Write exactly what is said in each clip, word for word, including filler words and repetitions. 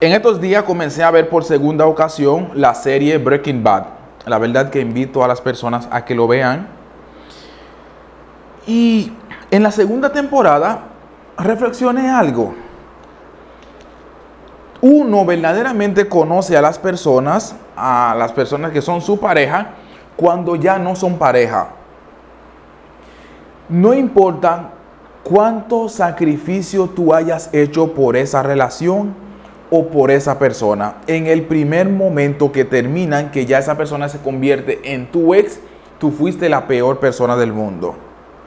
En estos días comencé a ver por segunda ocasión la serie Breaking Bad. La verdad que invito a las personas a que lo vean. Y en la segunda temporada reflexioné algo. Uno verdaderamente conoce a las personas, a las personas que son su pareja, cuando ya no son pareja. No importa cuánto sacrificio tú hayas hecho por esa relación o por esa persona. En el primer momento que terminan, que ya esa persona se convierte en tu ex, tú fuiste la peor persona del mundo.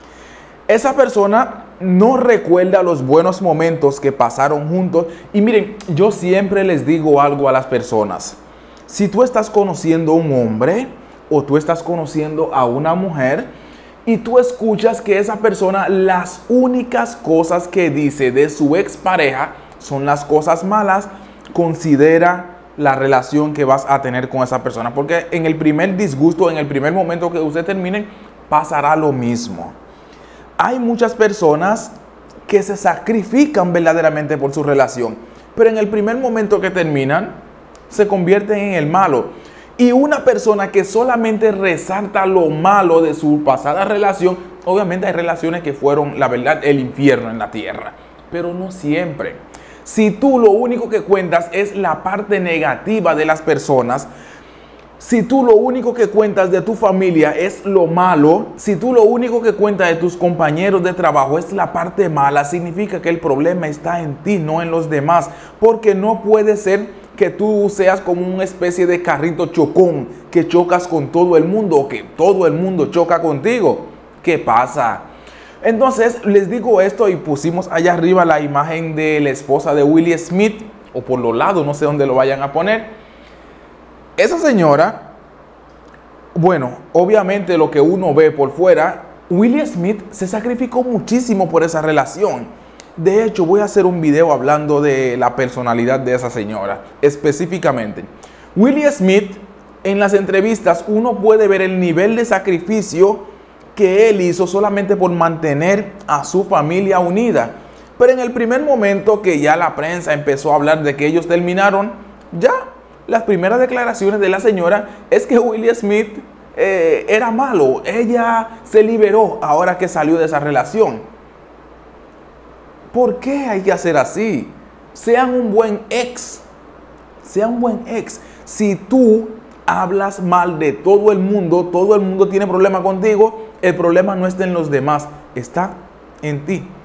Esa persona no recuerda los buenos momentos que pasaron juntos. Y miren, yo siempre les digo algo a las personas. Si tú estás conociendo a un hombre o tú estás conociendo a una mujer y tú escuchas que esa persona, las únicas cosas que dice de su expareja son las cosas malas, considera la relación que vas a tener con esa persona. Porque en el primer disgusto, en el primer momento que usted termine, pasará lo mismo. Hay muchas personas que se sacrifican verdaderamente por su relación, pero en el primer momento que terminan, se convierten en el malo. Y una persona que solamente resalta lo malo de su pasada relación, obviamente hay relaciones que fueron, la verdad, el infierno en la tierra, pero no siempre. Si tú lo único que cuentas es la parte negativa de las personas, si tú lo único que cuentas de tu familia es lo malo, si tú lo único que cuentas de tus compañeros de trabajo es la parte mala, significa que el problema está en ti, no en los demás. Porque no puede ser que tú seas como una especie de carrito chocón, que chocas con todo el mundo o que todo el mundo choca contigo. ¿Qué pasa? Entonces les digo esto y pusimos allá arriba la imagen de la esposa de Will Smith, o por los lados, no sé dónde lo vayan a poner. Esa señora, bueno, obviamente lo que uno ve por fuera, Will Smith se sacrificó muchísimo por esa relación. De hecho, voy a hacer un video hablando de la personalidad de esa señora, específicamente. Will Smith, en las entrevistas, uno puede ver el nivel de sacrificio que él hizo solamente por mantener a su familia unida. Pero en el primer momento que ya la prensa empezó a hablar de que ellos terminaron, ya las primeras declaraciones de la señora es que Will Smith eh, era malo. Ella se liberó ahora que salió de esa relación. ¿Por qué hay que hacer así? Sean un buen ex. Sean un buen ex. Si tú hablas mal de todo el mundo, todo el mundo tiene problema contigo, el problema no está en los demás, está en ti.